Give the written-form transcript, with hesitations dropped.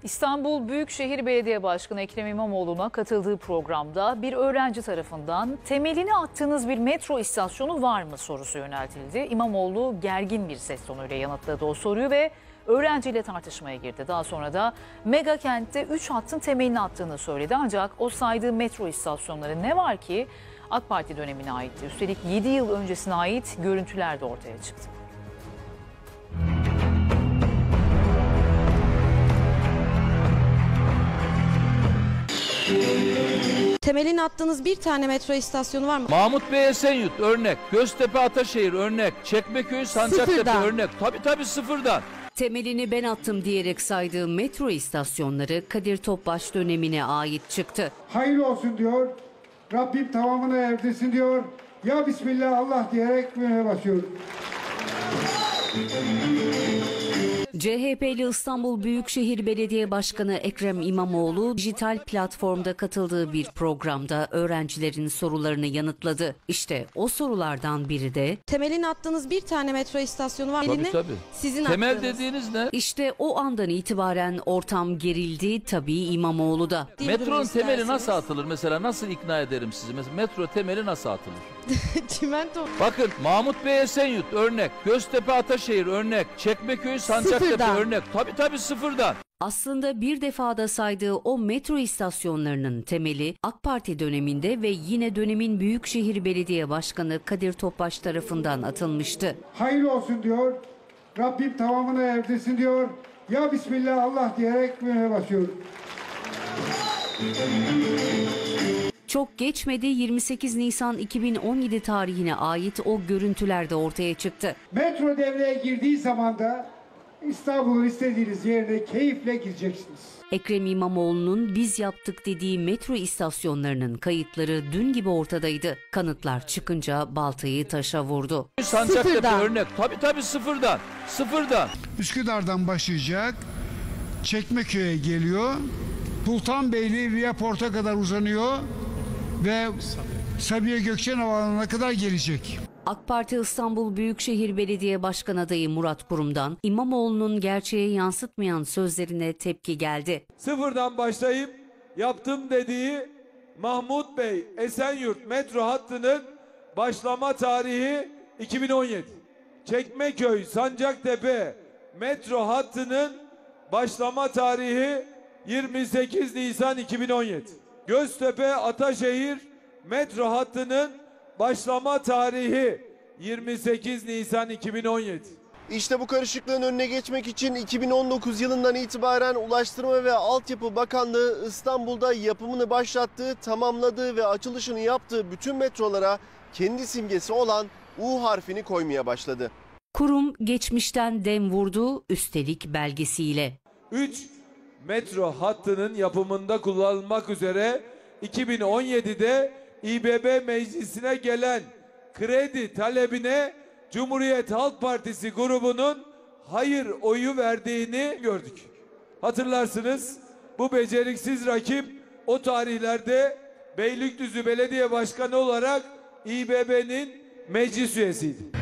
İstanbul Büyükşehir Belediye Başkanı Ekrem İmamoğlu'na katıldığı programda bir öğrenci tarafından temelini attığınız bir metro istasyonu var mı sorusu yöneltildi. İmamoğlu gergin bir ses tonuyla yanıtladı o soruyu ve öğrenciyle tartışmaya girdi. Daha sonra da mega kentte 3 hattın temelini attığını söyledi. Ancak o saydığı metro istasyonları ne var ki AK Parti dönemine aitti. Üstelik 7 yıl öncesine ait görüntüler de ortaya çıktı. Temelini attığınız bir tane metro istasyonu var mı? Mahmut Bey Esenyurt örnek, Göztepe Ataşehir örnek, Çekmeköy Sancaktepe Sıfırdan. örnek. Tabii sıfırdan. Temelini ben attım diyerek saydığı metro istasyonları Kadir Topbaş dönemine ait çıktı. Hayırlı olsun diyor. Rabbim tamamına erdirsin diyor. Ya Bismillah Allah diyerek mühre basıyor. CHP'li İstanbul Büyükşehir Belediye Başkanı Ekrem İmamoğlu dijital platformda katıldığı bir programda öğrencilerin sorularını yanıtladı. İşte o sorulardan biri de Temelini attığınız bir tane metro istasyonu var mı? Tabii. Sizin Temel attığınız. dediğiniz ne? işte o andan itibaren ortam gerildi tabii İmamoğlu da. Metronun temeli isterseniz. nasıl atılır mesela? Nasıl ikna ederim sizi? Mesela metro temeli nasıl atılır? Çimento. Bakın Mahmut Bey Esenyurt örnek, Göztepe Ataşehir örnek, Çekmeköy Sancaktepe Sıfırdan. örnek. Tabii sıfırdan. Aslında bir defada saydığı o metro istasyonlarının temeli AK Parti döneminde ve yine dönemin Büyükşehir Belediye Başkanı Kadir Topbaş tarafından atılmıştı. Hayırlı olsun diyor. Rabbim tamamına erdirsin diyor. Ya Bismillah Allah diyerek mühre basıyor. Çok geçmedi 28 Nisan 2017 tarihine ait o görüntüler de ortaya çıktı. Metro devreye girdiği zaman da İstanbul'un istediğiniz yerine keyifle gireceksiniz. Ekrem İmamoğlu'nun biz yaptık dediği metro istasyonlarının kayıtları dün gibi ortadaydı. Kanıtlar çıkınca baltayı taşa vurdu. Sancaktepe Sıfırdan. örnek. Tabii sıfırdan. Üsküdar'dan başlayacak, Çekmeköy'e geliyor, Sultanbeyli Viyaport'a kadar uzanıyor ve Sabiha Gökçen Havaalanı'na kadar gelecek. AK Parti İstanbul Büyükşehir Belediye Başkan adayı Murat Kurum'dan İmamoğlu'nun gerçeğe yansıtmayan sözlerine tepki geldi. Sıfırdan başlayıp yaptım dediği Mahmut Bey Esenyurt metro hattının başlama tarihi 2017. Çekmeköy Sancaktepe metro hattının başlama tarihi 28 Nisan 2017. Göztepe Ataşehir metro hattının başlama tarihi 28 Nisan 2017. İşte bu karışıklığın önüne geçmek için 2019 yılından itibaren Ulaştırma ve Altyapı Bakanlığı İstanbul'da yapımını başlattığı, tamamladığı ve açılışını yaptığı bütün metrolara kendi simgesi olan U harfini koymaya başladı. Kurum geçmişten dem vurdu, üstelik belgesiyle. 3 metro hattının yapımında kullanılmak üzere 2017'de İBB meclisine gelen kredi talebine Cumhuriyet Halk Partisi grubunun hayır oyu verdiğini gördük. Hatırlarsınız bu beceriksiz rakip o tarihlerde Beylikdüzü Belediye Başkanı olarak İBB'nin meclis üyesiydi.